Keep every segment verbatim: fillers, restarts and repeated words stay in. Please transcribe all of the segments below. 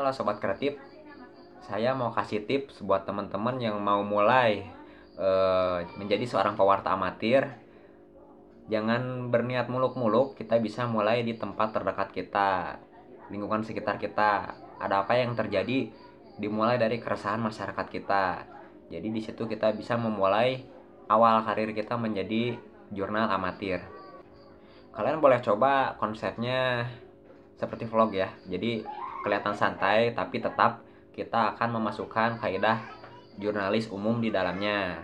Halo Sobat Kreatif, saya mau kasih tips buat teman-teman yang mau mulai uh, menjadi seorang pewarta amatir. Jangan berniat muluk-muluk, kita bisa mulai di tempat terdekat kita, lingkungan sekitar kita. Ada apa yang terjadi, dimulai dari keresahan masyarakat kita. Jadi di situ kita bisa memulai awal karir kita menjadi jurnal amatir. Kalian boleh coba konsepnya seperti vlog ya. Jadi kelihatan santai tapi tetap kita akan memasukkan kaidah jurnalis umum di dalamnya.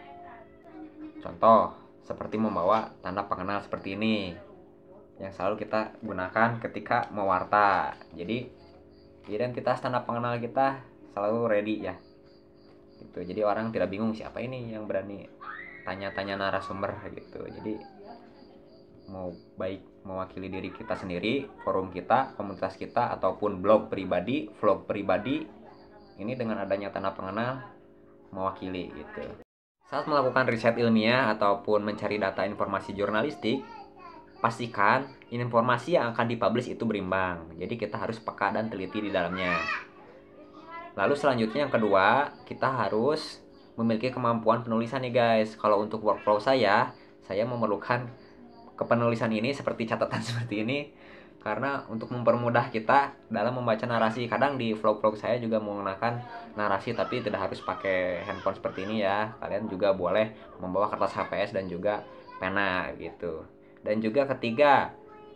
Contoh seperti membawa tanda pengenal seperti ini yang selalu kita gunakan ketika mewarta. Jadi identitas tanda pengenal kita selalu ready ya. Gitu. Jadi orang tidak bingung siapa ini yang berani tanya-tanya narasumber gitu. Jadi mau baik mewakili diri kita sendiri, forum kita, komunitas kita, ataupun blog pribadi, vlog pribadi, ini dengan adanya tanda pengenal mewakili gitu. Saat melakukan riset ilmiah ataupun mencari data informasi jurnalistik, pastikan informasi yang akan dipublish itu berimbang. Jadi kita harus peka dan teliti di dalamnya. Lalu selanjutnya yang kedua, kita harus memiliki kemampuan penulisan nih guys. Kalau untuk workflow saya, saya memerlukan kepenulisan ini seperti catatan seperti ini karena untuk mempermudah kita dalam membaca narasi. Kadang di vlog-vlog saya juga menggunakan narasi tapi tidak harus pakai handphone seperti ini ya. Kalian juga boleh membawa kertas H P S dan juga pena gitu. Dan juga ketiga,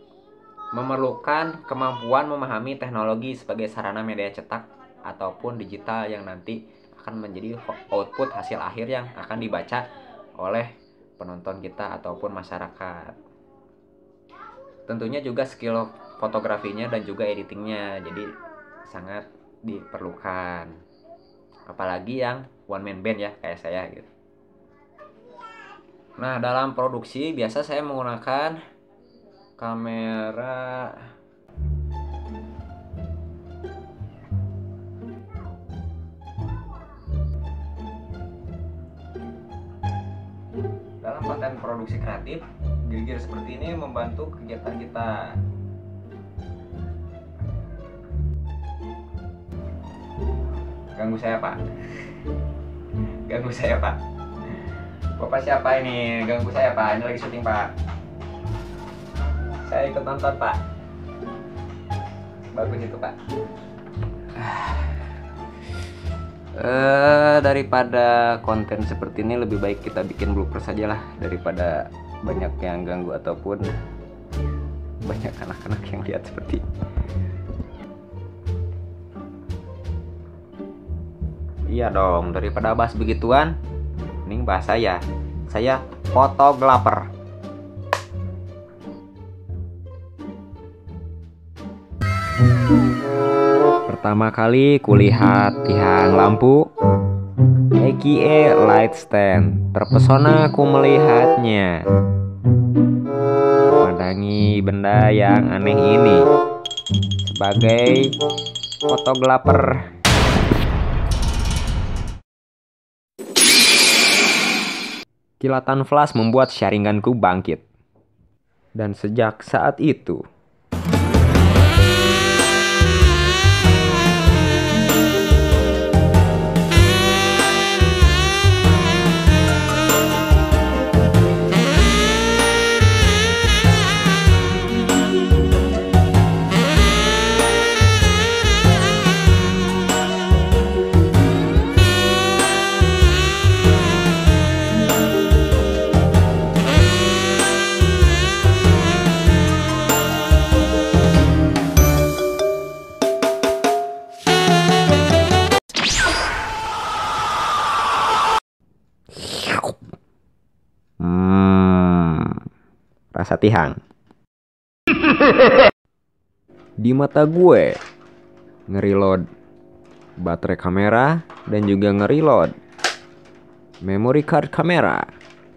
memerlukan kemampuan memahami teknologi sebagai sarana media cetak ataupun digital yang nanti akan menjadi output hasil akhir yang akan dibaca oleh penonton kita ataupun masyarakat. Tentunya juga skill fotografinya dan juga editingnya, jadi sangat diperlukan. Apalagi yang one man band ya kayak saya gitu. Nah dalam produksi biasa saya menggunakan kamera dalam konten produksi kreatif. Gigir seperti ini membantu kegiatan kita. Ganggu saya pak? Ganggu saya pak? Bapak siapa ini? Ganggu saya pak? Ini lagi syuting pak. Saya ikut nonton pak. Bagus itu pak. Uh, daripada konten seperti ini lebih baik kita bikin blooper saja lah daripada banyak yang ganggu ataupun banyak anak-anak yang lihat seperti iya dong, daripada bahas begituan mending bahas saya saya fotografer. Pertama kali kulihat tiang lampu aka light stand, terpesona aku melihatnya. Memandangi benda yang aneh ini sebagai fotografer. Kilatan flash membuat sharinganku bangkit. Dan sejak saat itu rasa tihang di mata gue, ngereload baterai kamera dan juga ngereload memory card kamera.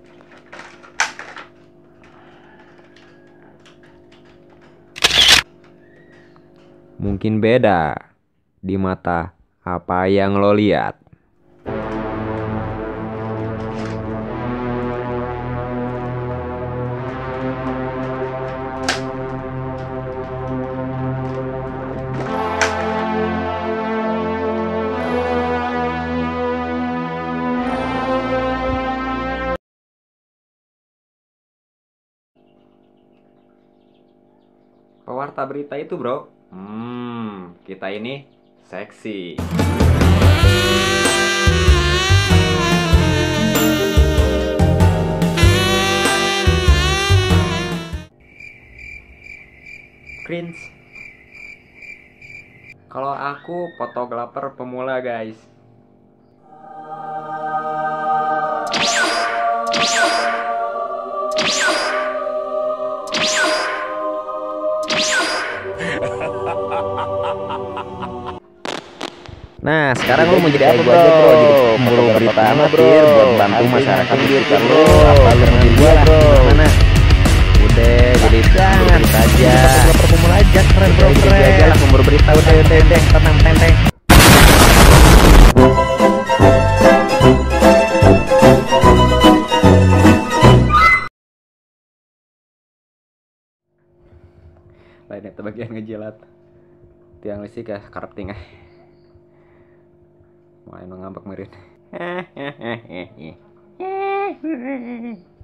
Mungkin beda di mata apa yang lo lihat. pewarta berita itu, bro. Hmm, kita ini seksi. Cringe. Kalau aku fotografer pemula, guys. Nah, sekarang lu mau jadi apa, bro? Jadi pemburu berita amatir buat bantu masyarakat di sekitar lu. Apa lu mau gua, bro? Mana? Udah, jadi pemburu berita aja. Pemula aja, keren, bro, keren. Aja lah pemburu berita, udah, udah, udah, tenang, tenang. Lain itu bagian ngejilat. Tiang listrik ya, karep tingah. Mulai ngambek mirin.